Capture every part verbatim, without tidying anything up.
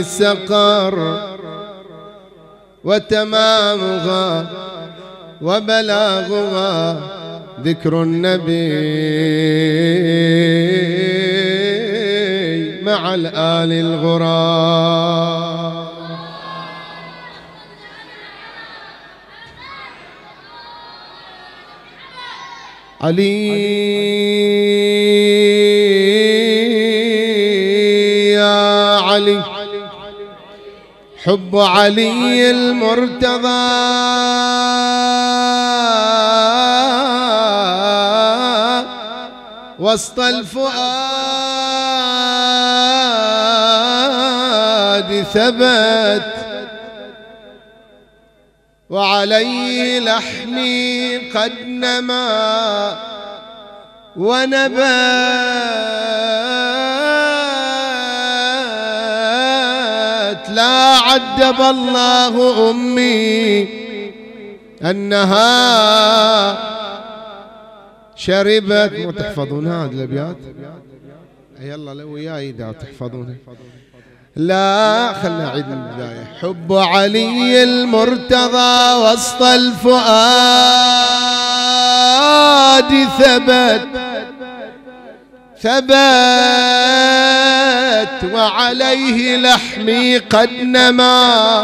السقر وتمامها وبلاغها ذكر النبي مع الآل الغرام. علي يا علي حب علي المرتضى وسط الفؤاد ثبت وعليه لحمي قد نما ونبت لا عذب الله أمي أنها شربت. مو تحفظون هذه الأبيات؟ يلا لو وياي دا تحفظونها. لا خلنا نعيد من البداية. حب علي المرتضى وسط الفؤاد ثبت ثبت وعليه لحمي قد نما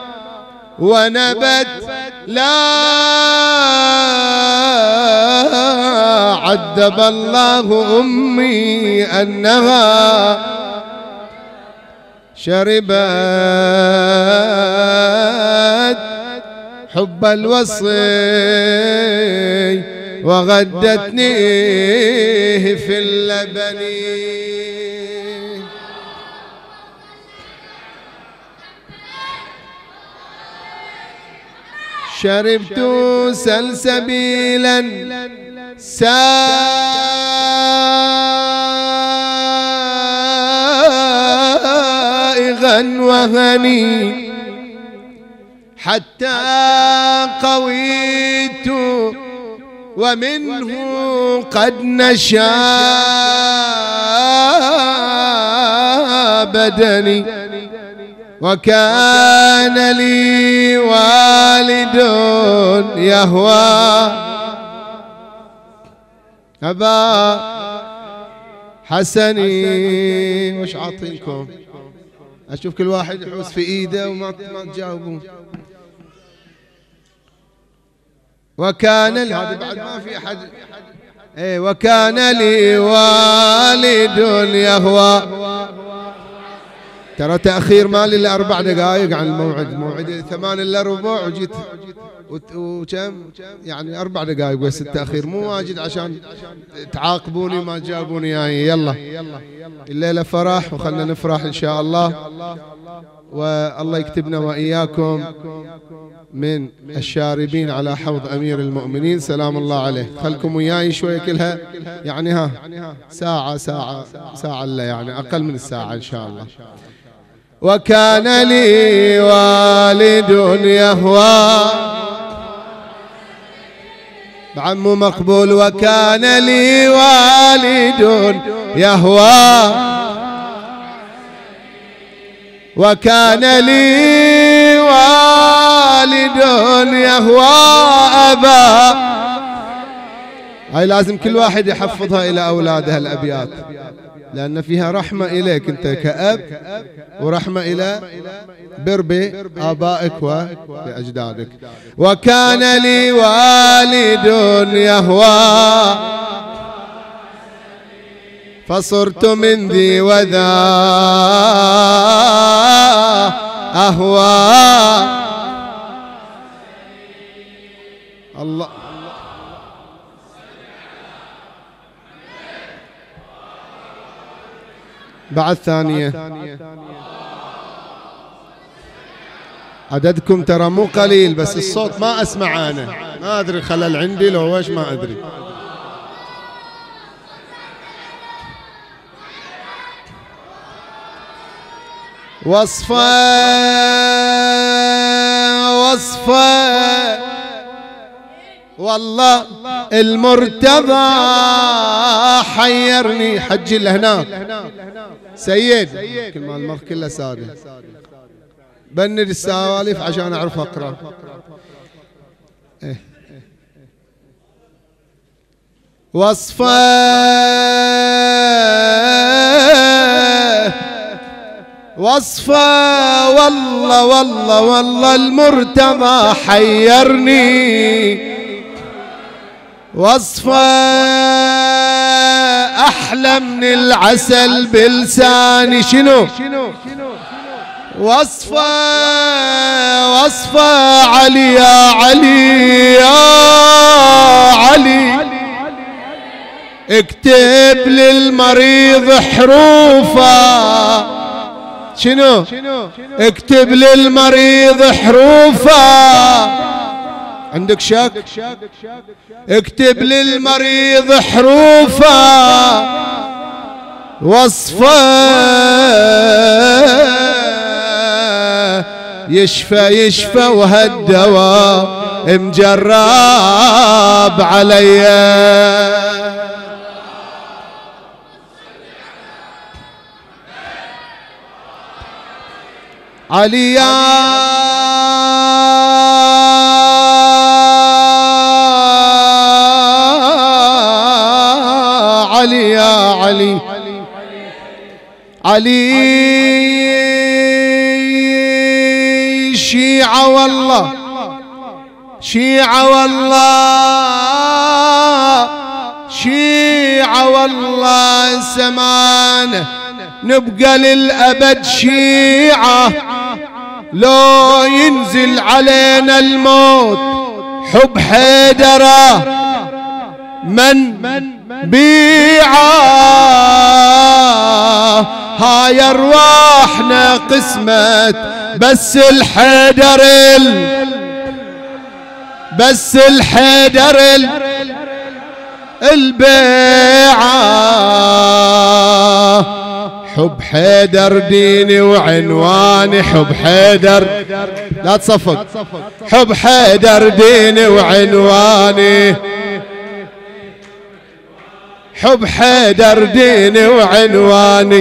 ونبت لا عذب الله أمي أنها شربت حب الوصي وغدتني في اللبن. شربت سلسبيلا سائغا وهني حتى قويت ومنه قد نشا بدني وكان لي والد يهوى أبا حسني. وش عاطينكم؟ أشوف كل واحد يحوس في إيده وما ما تجاوبون. وكان لي هذا بعد ما في أحد. إيه وكان لي والد يهوى. ترى تأخير مالي إلا أربع دقائق عن الموعد. موعد ثمان إلا ربع وجيت وكم يعني أربع دقائق بس التأخير مو واجد عشان تعاقبوني ما تجاوبوني يعني. يلا الليلة فرح وخلنا نفرح إن شاء الله، والله يكتبنا وإياكم من الشاربين على حوض أمير المؤمنين سلام الله عليه. خلكم وياي شوية كلها يعني ها ساعة ساعة ساعة إلا يعني أقل من الساعة إن شاء الله. وكان لي والد يهوى عمو مقبول. وكان لي والد يهوى وكان لي والد يهوى أبا. هاي لازم كل واحد يحفظها إلى أولاده الأبيات لأن فيها رحمة إليك أنت كأب ورحمة إلى بر بآبائك وبأجدادك. وكان لي والد يهوى فصرت من ذي وذا أهوى. الله بعد ثانية. عددكم ترى مو قليل بس الصوت ما أسمع أنا، ما أدري خلل عندي لو وش ما أدري. وصفة وصفة والله المرتضى حيرني. حج اللي هناك سيد كل ما المخ كله ساده، بند السوالف عشان اعرف اقرا. إيه. وصفه وصفه والله والله والله المرتضى حيرني. وصفه احلى من العسل بلساني. شنو وصفه؟ وصفه علي يا علي يا علي، اكتب للمريض حروفه. شنو؟ اكتب للمريض حروفه. عندك شك؟ اكتب للمريض حروفه. وصفه يشفى يشفى وهالدواء مجرب عليا. علي يا علي يا علي علي، شيعة والله شيعة والله شيعة والله سمانة، نبقى للأبد شيعة لو ينزل علينا الموت. حب حيدرة من بيعة، هاي ارواحنا قسمت بس الحيدر بس الحيدر البيعة. حب حيدر ديني وعنواني، حب حيدر لا تصفق، حب حيدر ديني وعنواني، حب حيدر ديني وعنواني.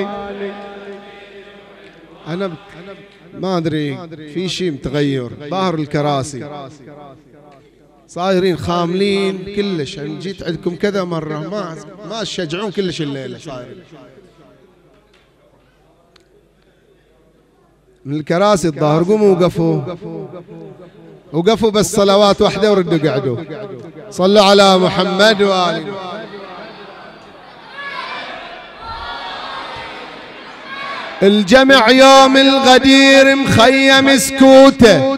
أنا ما أدري في شيء متغير، ظاهر الكراسي صايرين خاملين كلش. أنا جيت عندكم كذا مرة ما ما تشجعون كلش الليلة صايرين من الكراسي الظاهر. قوموا وقفوا وقفوا بس صلوات واحدة وردوا قعدوا. صلوا على محمد وآله. الجمع يوم الغدير مخيم سكوته،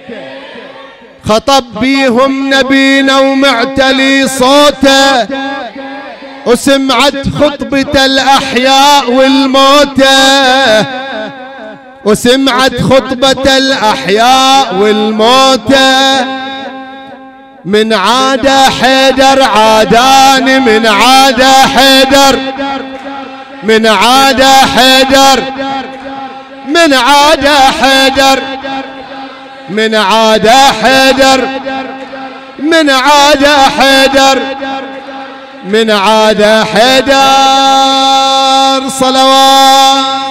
خطب بيهم نبينا ومعتلي صوته، وسمعت خطبة الأحياء والموتى، وسمعت خطبة الأحياء والموتى. من عادة حيدر عاداني، من عادة حيدر، من عادة حيدر، من عادة حيدر، من عادة حيدر، من عادة حيدر، من عادة حيدر. صلوات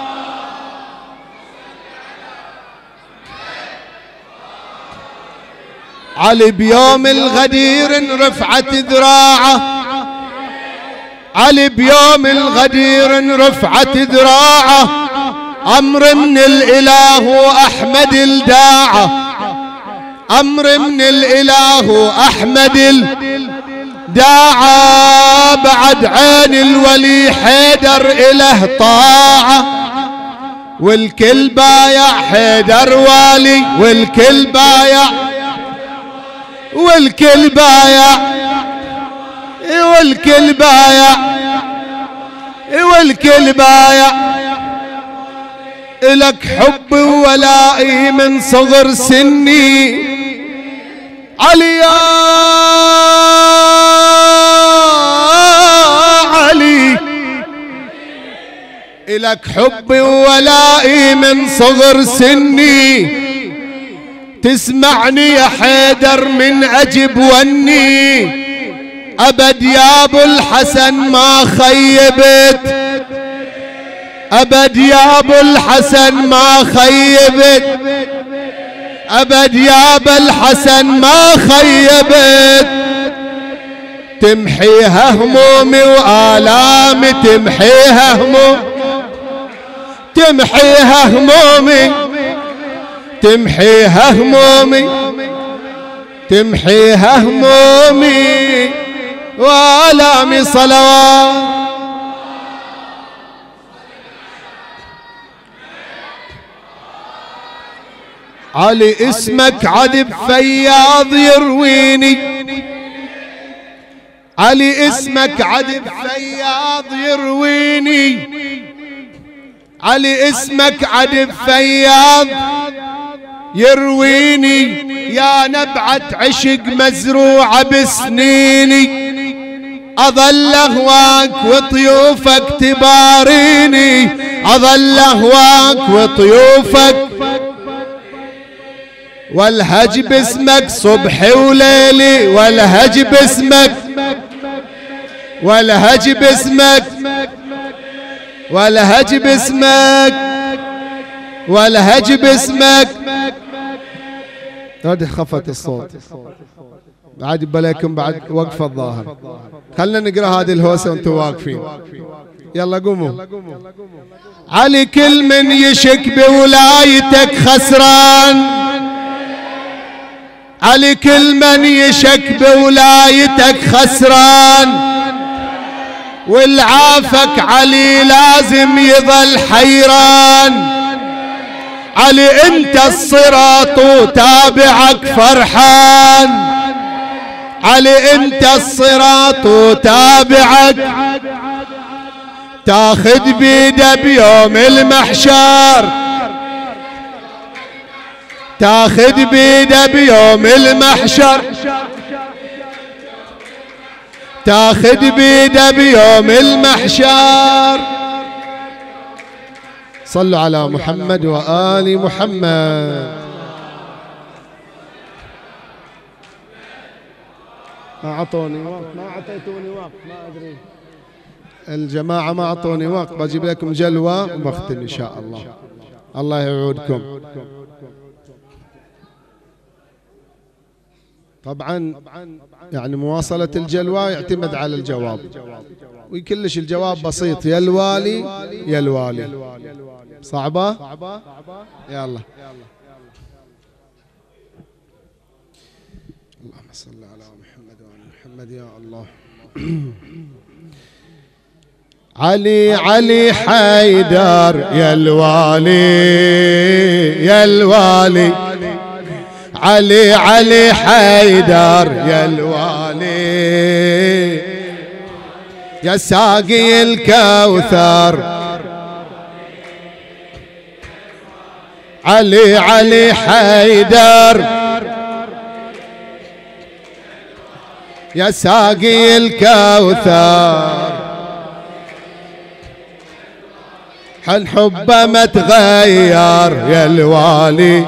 علي بيوم الغدير رفعت ذراعه، علي بيوم الغدير رفعت ذراعه، أمر من الإله وأحمد الداعة، أمر من الإله وأحمد الداعة. بعد عين الولي حيدر إله طاعة، والكل بايع حيدر والي، والكل بايع، والكل بايع، والكل بايع، والكل بايع. إلك حب وولائي من صغر سني، علي يا علي، إلك حب وولائي من صغر سني. تسمعني يا حيدر من أجب وني، أبد يا أبو الحسن ما خيبت، أبد يا أبو الحسن ما خيبت، أبد يا أبو الحسن ما خيبت. تمحيها همومي وآلامي، تمحيها همومي، تمحيها همومي، تمحيها همومي، تمحيها همومي وآلامي. صلوات علي اسمك عذب فياض يرويني، علي اسمك عذب فياض يرويني، علي اسمك عذب فياض يرويني. يا نبعة عشق مزروعة بسنيني، أظل أهواك وطيوفك تباريني، أظل أهواك وطيوفك، والهج باسمك صبحي وليلي، والهج باسمك، والهج باسمك، والهج باسمك، والهج باسمك. هذه خفت الصوت بعد بلاكم بعد وقف الظاهر. خلنا نقرا هذه الهوسه وانتم واقفين. يلا قوموا. علي كل من يشك بولايتك خسران، علي كل من يشك بولايتك خسران، والعافك علي لازم يظل حيران. علي انت الصراط وتابعك فرحان، علي انت الصراط وتابعك، تاخذ بيده بيوم المحشر، تاخذ بيده بيوم المحشر، تاخذ بيده بيوم المحشر. صلوا على محمد وآل محمد. ما أعطوني وقت، ما أعطيتوني وقت، ما أدري الجماعة ما أعطوني وقت. بجيب لكم جلوة وبختم إن شاء الله. الله يعودكم. طبعا يعني مواصلة الجلوة يعتمد على الجواب، وكلش الجواب بسيط، يا الوالي يا الوالي. صعبة؟ يلا. اللهم صل على محمد وعلى محمد يا الله. علي علي حيدر يا الوالي يا الوالي، علي علي حيدر يا الوالي، يا ساقي الكوثر. علي علي حيدر يا ساقي الكوثر، حن حبه ما تغير يا الوالي.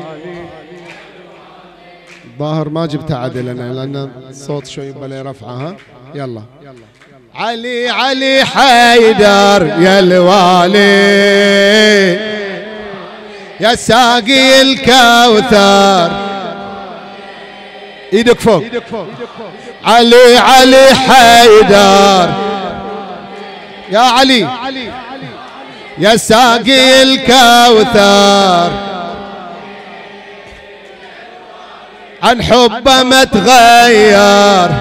ظاهر ما جبتها عدل انا لان الصوت شوي بلا رفعها. يلا. علي علي حيدر يا الوالي، يا ساقي الكوثر. ايدك فوق. علي علي حيدر يا علي، يا ساقي الكوثر، عن حبه ما تغير.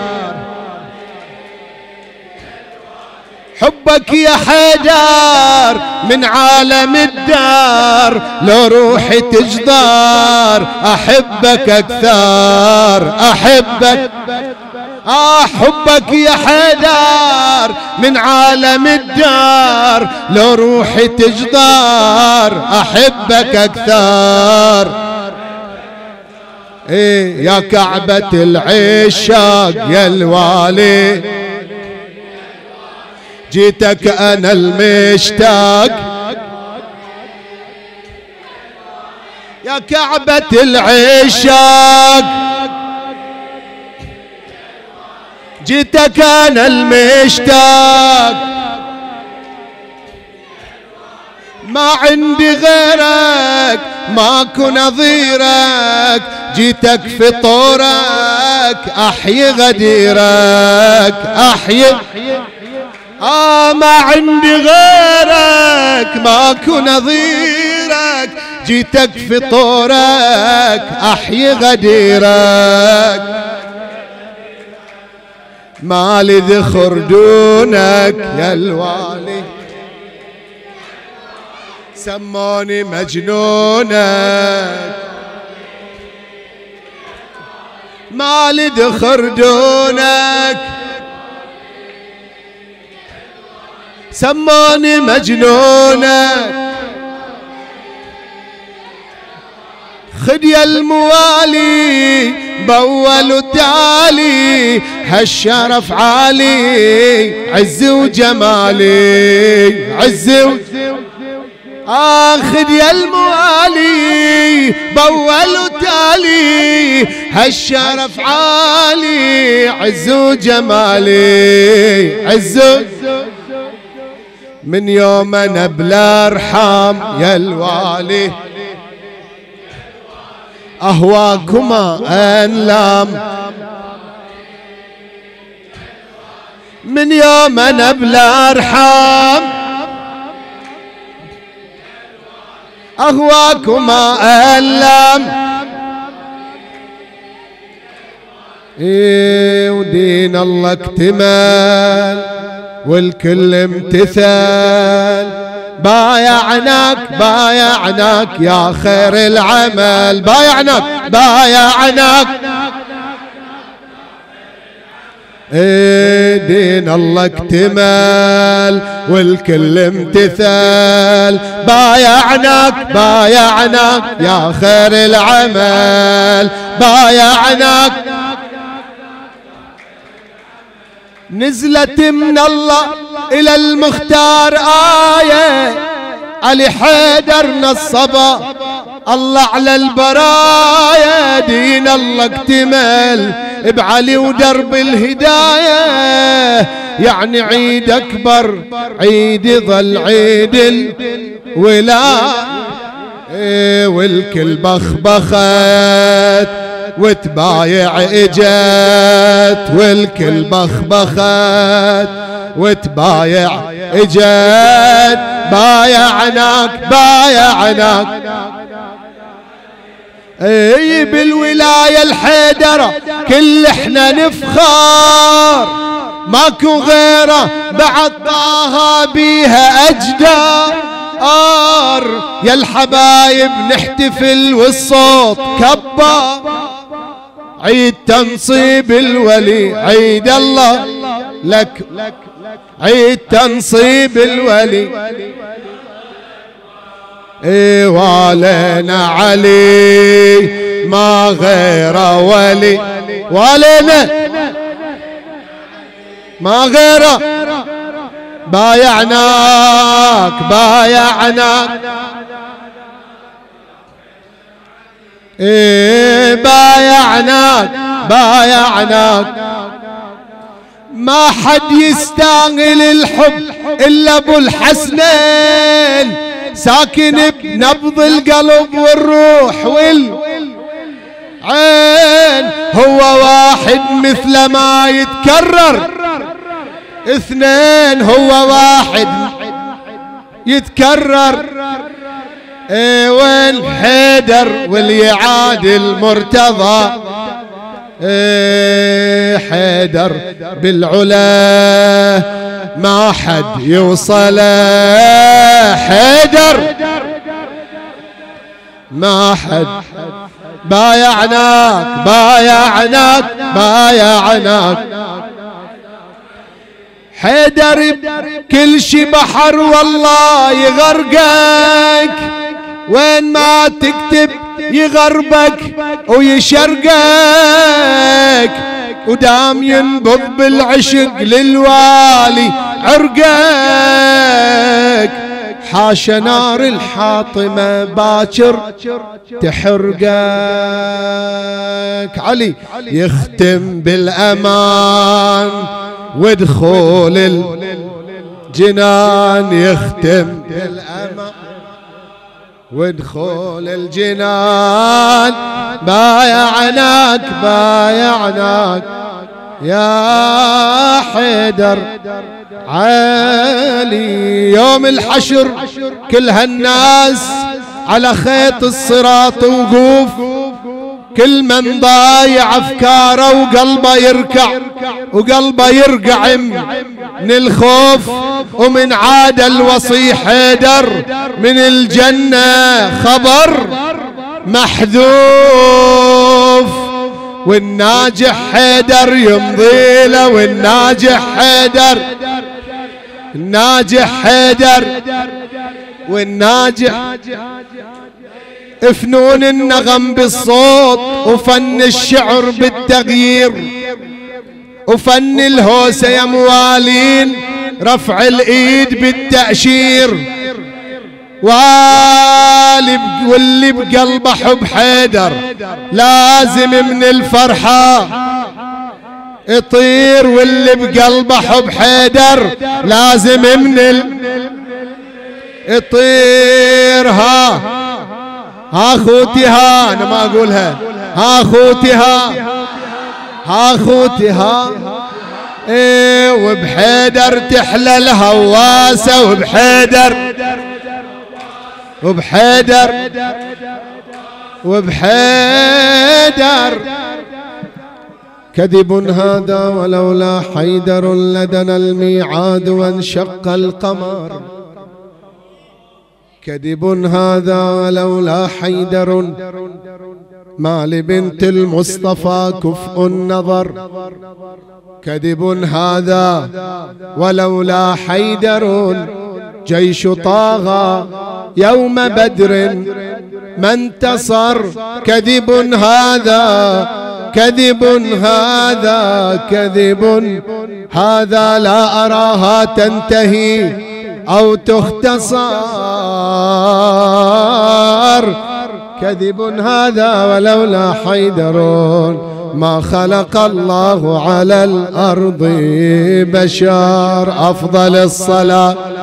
حبك يا حيدر من عالم الدار، لو روحي تجدار احبك اكثر، احبك. آه حبك يا حيدر من عالم الدار، لو روحي تجدار احبك اكثر. ايه يا كعبة العشاق يا الوالي، جيتك انا المشتاق. يا يا كعبة العشاق جيتك انا المشتاق، ما عندي غيرك ماكو نظيرك، جيتك في طورك احيي غديرك احيي. آه ما عندي غيرك ماكو نظيرك، جيتك في طورك احيي غديرك، مالي ذخر دونك يا الوالي، سموني مجنونك، مالي ذخر دونك، سموني مجنونك. خد يا الموالي بول وتالي، هالشرف عالي عز وجمالي عز و... آه خد يا الموالي بول وتالي، هالشرف عالي عز وجمالي عز و... من يوم انا بلا ارحام يا الوالي، اهواكما انلام، من يوم انا بلا ارحام اهواكما انلام. ايه ودين الله اكتمل والكل امتثال، بايعناك بايعناك يا خير العمل، بايعناك بايعناك. ايه دين الله اكتمل والكل امتثال، بايعناك بايعناك يا خير العمل، بايعناك. نزلت من الله إلى المختار آية، علي حيدر نصبا الله على البرايا، دين الله اكتمل بعلي ودرب الهداية، يعني عيد أكبر عيد ظل عيد الولاية، والكل بخبخت وتبايع اجت، والكل بخبخت وتبايع اجت، بايعناك بايعناك. اي بالولاية الحيدرة كل احنا نفخر، ماكو غيره بعد طه بيها اجدار، يا الحبايب نحتفل والصوت كبار، عيد تنصيب الولي عيد الله لك، عيد تنصيب الولي. اي والينا علي ما غير ولي، والينا ما غيره، بايعناك بايعناك. ايه بايعناك بايعناك، ما حد يستاهل الحب الا ابو الحسنين، ساكن بنبض القلب والروح والعين، هو واحد مثل ما يتكرر اثنين، هو واحد يتكرر. ايه وين حيدر واليعاد المرتضى، ايه حيدر بالعلا ما حد يوصل، حيدر ما حد. بايعناك بايعناك بايعناك، حيدر كل شي بحر والله يغرقك، وين ما تكتب يغربك ويشرقك، ودام ينبض بالعشق للوالي عرقك. حاش نار الحاطمة باكر تحرقك. علي يختم بالأمان ودخول الجنان، يختم بالأمان ودخول الجنان. بايعناك بايعناك يا حيدر علي. يوم الحشر كل هالناس على خيط الصراط وقوف، كل من ضايع افكاره وقلبه يركع وقلبه يرقع من الخوف. ومن عاد الوصي حيدر من الجنة خبر محذوف، والناجح حيدر يمضي له، والناجح حيدر الناجح حيدر والناجح. فنون النغم بالصوت وفن الشعر بالتغيير، وفن الهوسة يا موالين رفع الايد بالتأشير. واللي بقلبه حب حيدر لازم من الفرحة يطير، واللي بقلبه حب حيدر لازم من ال... يطير. ها ها خوتي ها، انا ما اقولها، ها خوتي ها ها خوتي ها. ايه وبحيدر تحلى الهواسة، وبحيدر وبحيدر وبحيدر. كذب هذا ولولا حيدر لدنا الميعاد وانشق القمر. كذب هذا ولولا حيدر ما لبنت المصطفى كفء النظر. كذب هذا ولولا حيدر جيش طاغى يوم بدر ما انتصر. كذب هذا كذب هذا كذب هذا لا أراها تنتهي أو تختصر. كذب هذا ولولا حيدر ما خلق الله على الأرض بشر. أفضل الصلاة